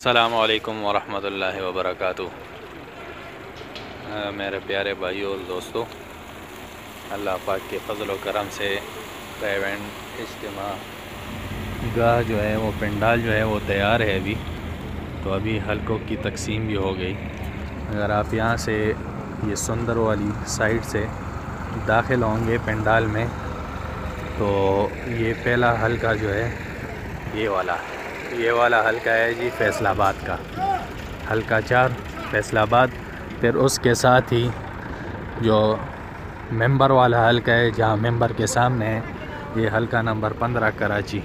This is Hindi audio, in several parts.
अस्सलामु अलैकुम वरहमतुल्लाहि वबरकातुहू। मेरे प्यारे भाइयों और दोस्तों, अल्लाह पाक के फजल व करम से इवेंट इज्तिमा गाह जो है वो पंडाल जो है वो तैयार है अभी। तो अभी हलकों की तकसीम भी हो गई। अगर आप यहाँ से ये सुंदर वाली साइड से दाखिल होंगे पंडाल में तो ये पहला हलका जो है ये वाला हलका है जी फैसलाबाद का, हलका 4 फैसलाबाद। फिर उसके साथ ही जो मेंबर वाला हलका है जहाँ मेंबर के सामने है ये हलका नंबर 15 कराची।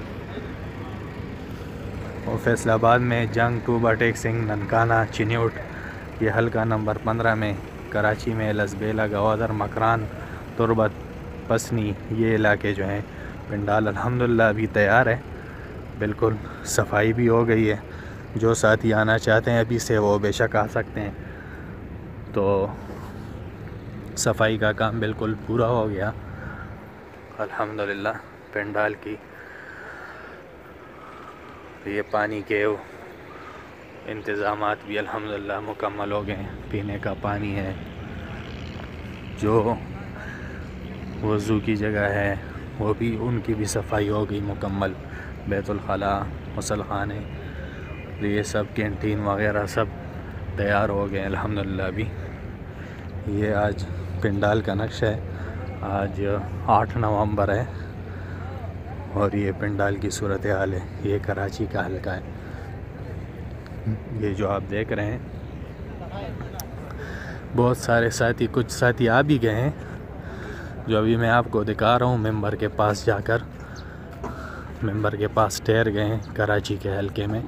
और फैसलाबाद में जंग, टूबा टेक सिंह, ननकाना, चिन्यूट ये हलका नंबर 15 में। कराची में लसबेला, गवादर, मकरान, तुरबत, पसनी ये इलाके जो हैं पंडाल अल्हम्दुलिल्लाह अभी तैयार है। बिल्कुल सफाई भी हो गई है। जो साथी आना चाहते हैं अभी से वो बेशक आ सकते हैं। तो सफाई का काम बिल्कुल पूरा हो गया अल्हम्दुलिल्लाह। पंडाल की ये पानी के इंतज़ामात भी अल्हम्दुलिल्लाह मुकम्मल हो गए हैं। पीने का पानी है, जो वज़ू की जगह है वो भी, उनकी भी सफाई हो गई मुकम्मल। बैतुल खला, गुस्ल खाने, ये सब कैंटीन वगैरह सब तैयार हो गए अल्हम्दुलिल्लाह अभी। ये आज पंडाल का नक्शा है। आज 8 नवंबर है और ये पंडाल की सूरत हाल है। ये कराची का हलका है। ये जो आप देख रहे हैं बहुत सारे साथी, कुछ साथी आ भी गए हैं जो अभी मैं आपको दिखा रहा हूँ। मेंबर के पास जाकर मेंबर के पास ठहर गए हैं कराची के हलके में।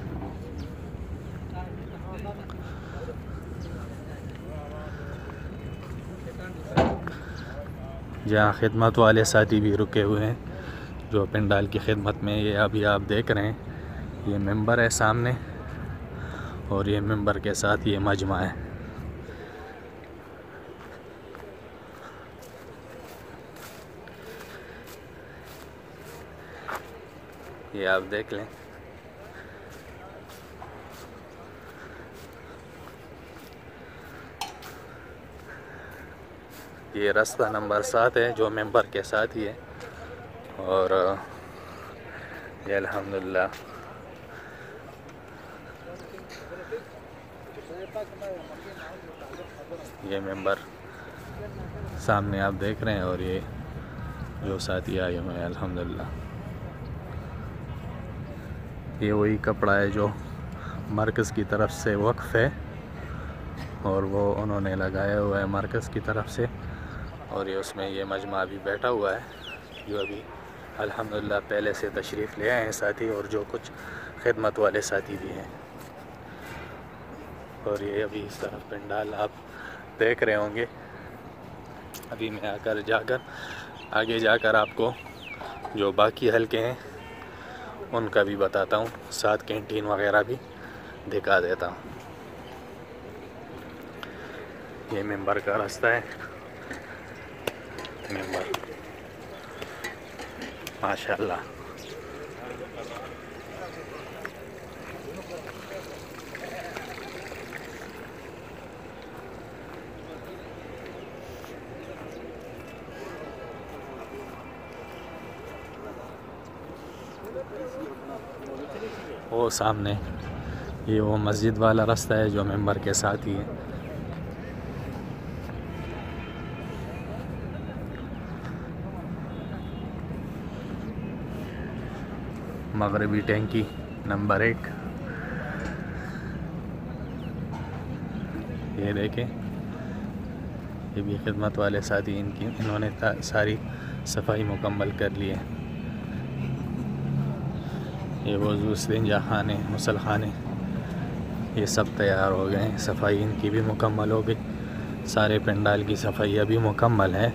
जहाँ खिदमत वाले साथी भी रुके हुए हैं जो पंडाल की खिदमत में। ये अभी आप देख रहे हैं ये मेंबर है सामने और ये मेंबर के साथ ये मजमा है। ये आप देख लें। ये रास्ता नंबर 7 है जो मेंबर के साथ ही है। और ये अल्हम्दुलिल्लाह ये मेंबर सामने आप देख रहे हैं और ये जो साथी आए हुए हैं अल्हम्दुलिल्लाह। ये वही कपड़ा है जो मरकज़ की तरफ से वक्फ़ है और वो उन्होंने लगाया हुआ है मरकज़ की तरफ से। और ये उसमें ये मजमा भी बैठा हुआ है जो अभी अल्हम्दुलिल्लाह पहले से तशरीफ़ ले आए हैं साथी, और जो कुछ खिदमत वाले साथी भी हैं। और ये अभी इस तरफ पंडाल आप देख रहे होंगे। अभी मैं आगे जाकर आपको जो बाकी हलके हैं उनका भी बताता हूँ, साथ कैंटीन वगैरह भी दिखा देता हूँ। ये मेंबर का रास्ता है। मेंबर माशाल्लाह वो सामने ये वो मस्जिद वाला रास्ता है जो मेंबर के साथ ही है। मगरबी टैंकी नंबर 1। ये देखें, ये भी खिदमत वाले साथी, इन्होंने सारी सफाई मुकम्मल कर ली है। ये वज़ू, इस्तिंजा खाने, गुस्ल खाने ये सब तैयार हो गए हैं। सफाई इनकी भी मुकम्मल हो गई। सारे पंडाल की सफाई अभी मुकम्मल है।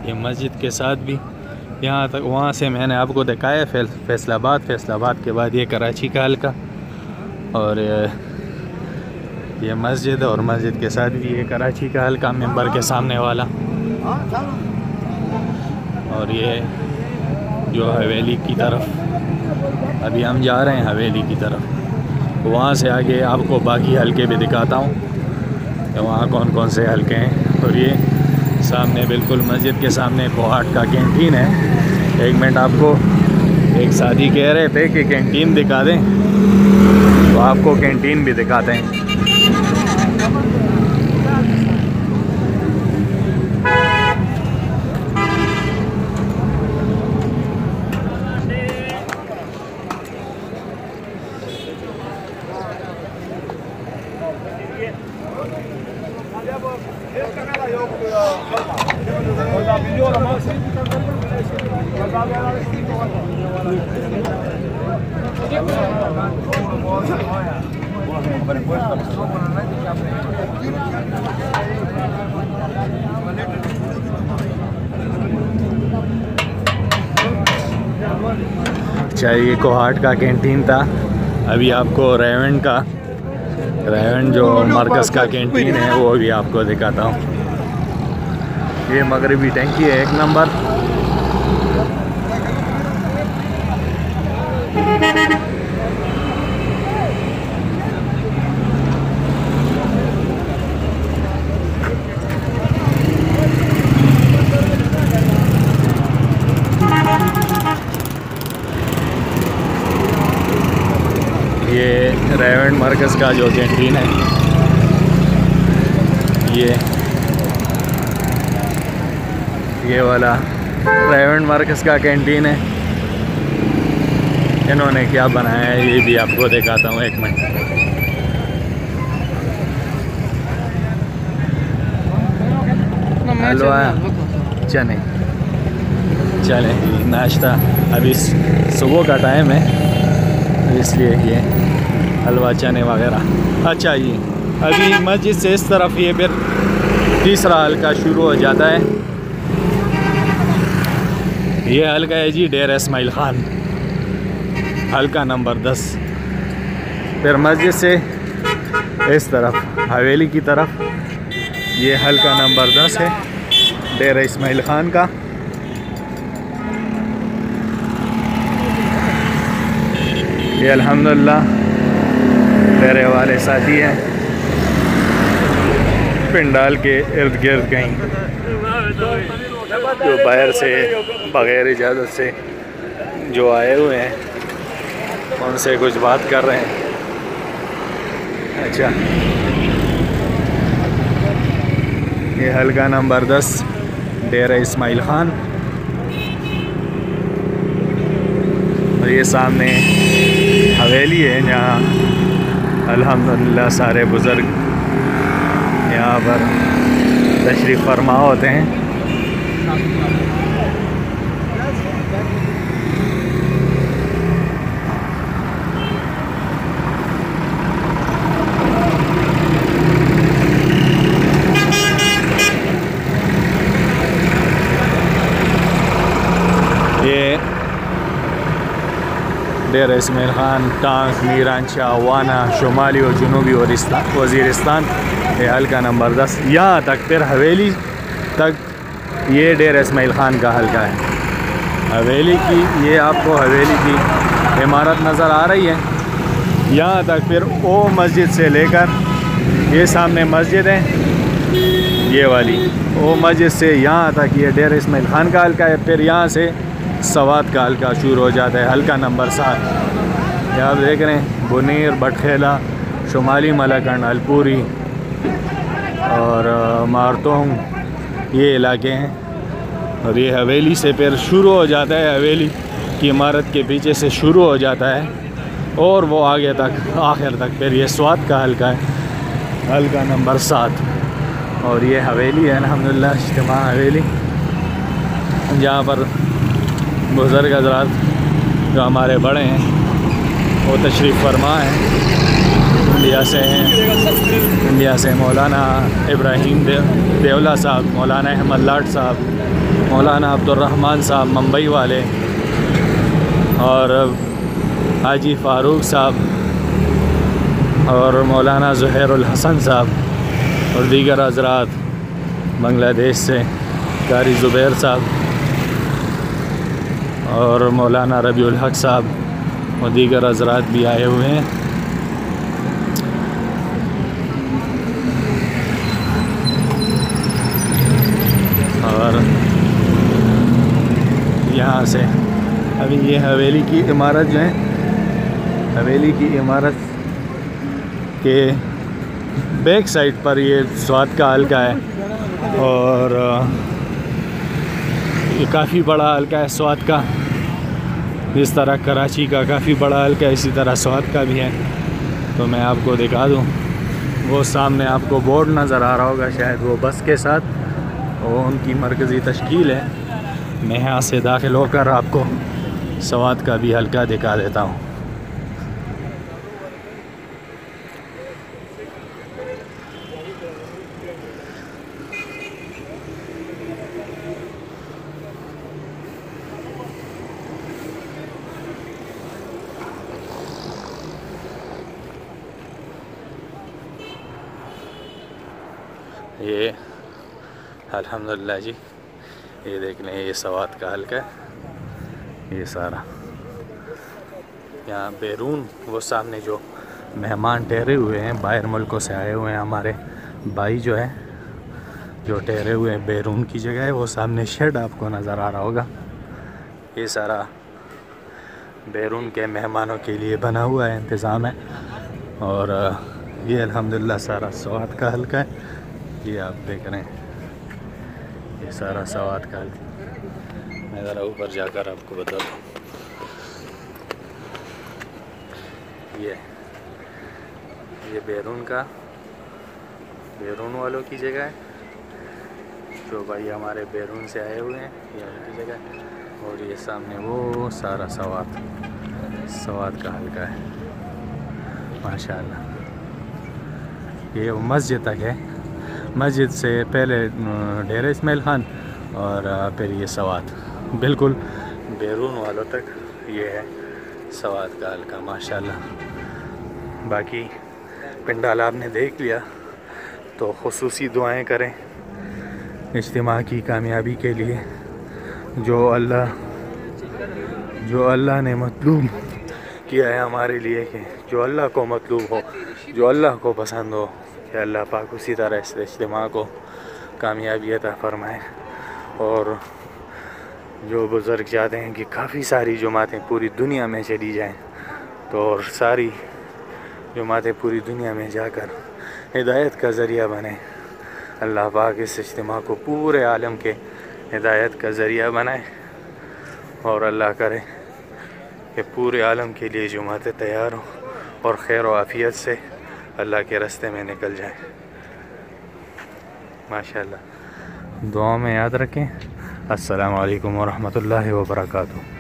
ये मस्जिद के साथ भी यहाँ तक, वहाँ से मैंने आपको दिखाया फैसलाबाद के बाद ये कराची का हल्का, और ये मस्जिद, और मस्जिद के साथ भी ये कराची का हल्का मेंबर के सामने वाला, और ये जो हवेली की तरफ अभी हम जा रहे हैं, हवेली की तरफ। वहाँ से आगे आपको बाकी हल्के भी दिखाता हूँ कि वहाँ कौन कौन से हल्के हैं। और ये सामने बिल्कुल मस्जिद के सामने कोहाट का कैंटीन है। एक मिनट, आपको एक साथी कह रहे थे कि कैंटीन दिखा दें, तो आपको कैंटीन भी दिखाते हैं। अच्छा, ये कोहाट का कैंटीन था। अभी आपको रेवन जो मरकज़ का कैंटीन है वो भी आपको दिखाता हूँ। ये मगरिबी टंकी है, एक नंबर। ये रेवन मरकज़ का जो कैंटीन है, ये वाला रेवन मरकज़ का कैंटीन है। इन्होंने क्या बनाया है ये भी आपको दिखाता हूँ, एक मिनट। हलवा चले नाश्ता, अभी सुबह का टाइम है इसलिए ये हलवा चने वगैरह। अच्छा, ये अभी मस्जिद से इस तरफ ये फिर तीसरा हल्का शुरू हो जाता है। ये हल्का है जी डेरा इस्माइल ख़ान, हल्का नंबर 10। फिर मस्जिद से इस तरफ हवेली की तरफ ये हल्का नंबर 10 है, डेरा इस्माइल ख़ान का। ये अल्हम्दुलिल्लाह मेरे वाले साथी हैं पिंडाल के इर्द गिर्द कहीं, जो बाहर से बग़ैर इजाज़त से जो आए हुए हैं उनसे कुछ बात कर रहे हैं। अच्छा, ये हल्का नंबर 10 डेरा इस्माइल ख़ान, और ये सामने हवेली है जहाँ अल्हम्दुलिल्लाह सारे बुज़ुर्ग यहाँ पर तशरीफ़ फरमा होते हैं। ये डेरा इस्माइल ख़ान, टांग, मीरांशाह, वाना, शुमाली और जनूबी वज़ीरिस्तान, ये हल्का नंबर 10। यहाँ तक फिर हवेली तक ये डेरा इस्माइल ख़ान का हल्का है। हवेली की, ये आपको हवेली की इमारत नज़र आ रही है। यहाँ तक फिर वो मस्जिद से लेकर ये सामने मस्जिद है ये वाली, वो मस्जिद से यहाँ तक ये डेरा इस्माइल ख़ान का हल्का है। फिर यहाँ से सवात का हल्का शुरू हो जाता है, हल्का नंबर 7। ये आप देख रहे हैं बुनीर, बटखेला, शुमाली मलकन, अलपुरी और मारतोंग, ये इलाके हैं। और ये हवेली से फिर शुरू हो जाता है, हवेली की इमारत के पीछे से शुरू हो जाता है और वो आगे तक आखिर तक फिर ये स्वात का हल्का है, हल्का नंबर 7। और ये हवेली है अल्हम्दुलिल्लाह, इज्तिमा हवेली, जहाँ पर बुज़ुर्ग हज़रात जो हमारे बड़े हैं वो तशरीफ़ फरमा हैं। इंडिया से मौलाना इब्राहिम देवला साहब, मौलाना अहमद लाट साहब, मौलाना अब्दुर्रहमान साहब मुंबई वाले और हाजी फ़ारूक साहब और मौलाना ज़ुहैरुल हसन साहब और दीगर हज़रात बांग्लादेश से कारी ज़ुबैर साहब और मौलाना रबीउल हक साहब और दीगर हज़रात भी आए हुए हैं। और यहाँ से अभी ये हवेली की इमारत जो है, हवेली की इमारत के बैक साइड पर ये स्वात का हल्का है और ये काफ़ी बड़ा हल्का है स्वात का। जिस तरह कराची का काफ़ी बड़ा हल्का है, इसी तरह स्वात का भी है। तो मैं आपको दिखा दूँ, वो सामने आपको बोर्ड नज़र आ रहा होगा शायद, वो बस के साथ वो उनकी मरकज़ी तश्कील है। मैं यहाँ से दाखिल होकर आपको स्वात का भी हल्का दिखा देता हूँ। ये अल्हम्दुलिल्लाह जी, ये देख लें, ये स्वात का हल्का है ये सारा। यहाँ बैरून वो सामने जो मेहमान ठहरे हुए हैं, बाहर मुल्कों से आए हुए हैं हमारे भाई जो है, जो ठहरे हुए हैं बैरून की जगह है, वो सामने शेड आपको नज़र आ रहा होगा। ये सारा बैरून के मेहमानों के लिए बना हुआ है, इंतज़ाम है। और ये अल्हम्दुलिल्लाह सारा स्वात का हल्का है। ये आप देख रहे हैं, ये सारा स्वात का हल्का। मैं ज़रा ऊपर जाकर आपको बताता हूँ। ये बैरून का, बैरून वालों की जगह है, जो भाई हमारे बैरून से आए हुए हैं, ये उनकी जगह है। और ये सामने वो सारा स्वात का हल्का है माशाअल्लाह। ये मस्जिद तक है, मस्जिद से पहले डेरा इस्माइल खान और फिर ये स्वात, बिल्कुल बैरून वालों तक ये है स्वात का हल्का माशाअल्लाह। बाकी पिंडाल आपने देख लिया, तो खुसूसी दुआएं करें इज्तिमा की कामयाबी के लिए। जो अल्लाह ने मतलूब किया है हमारे लिए, कि जो अल्लाह को मतलूब हो, जो अल्लाह को पसंद हो, कि अल्लाह पाक उसी तरह इस इज्तिमा को कामयाबी अता फरमाए। और जो बुज़ुर्ग चाहते हैं कि काफ़ी सारी जुमातें पूरी दुनिया में चली जाएं, तो और सारी जुमातें पूरी दुनिया में जाकर हिदायत का ज़रिया बने। अल्लाह पाक इस इज्तिमा को पूरे आलम के हिदायत का ज़रिया बनाए और अल्लाह करे कि पूरे आलम के लिए जुमातें तैयार हों और खैर व आफ़ियत से अल्लाह के रास्ते में निकल जाए माशाअल्लाह। दुआ में याद रखें। अस्सलामु अलैकुम व रहमतुल्लाहि व बरकातुहू।